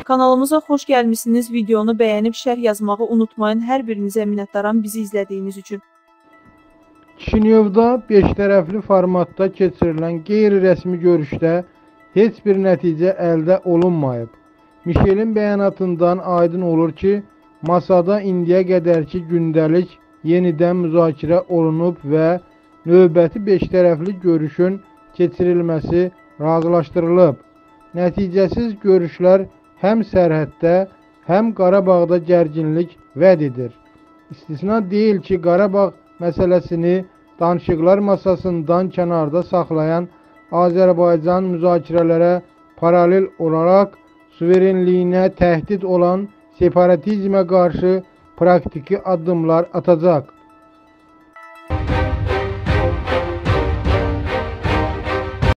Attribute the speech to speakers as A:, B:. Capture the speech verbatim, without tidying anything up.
A: Kanalımıza xoş gəlmişsiniz. Videonu bəyənib şərh yazmağı unutmayın. Hər birinizə minnətdaram bizi izlədiyiniz üçün.
B: Kişinyovda beş tərəfli formatda keçirilən qeyri-rəsmi görüşdə heç bir nəticə əldə olunmayıb. Mişelin bəyanatından aydın olur ki, masada indiyə qədərki gündəlik yenidən müzakirə olunub və növbəti beş tərəfli görüşün keçirilməsi razılaşdırılıb. Nəticəsiz görüşlər həm sərhəddə, həm Qarabağda gərginlik vəd edir. İstisna deyil ki, Qarabağ məsələsini danışıqlar masasından kənarda saxlayan Azərbaycan müzakirələrə paralel olaraq suverenliyinə təhdid olan separatizmə qarşı praktiki addımlar atacaq.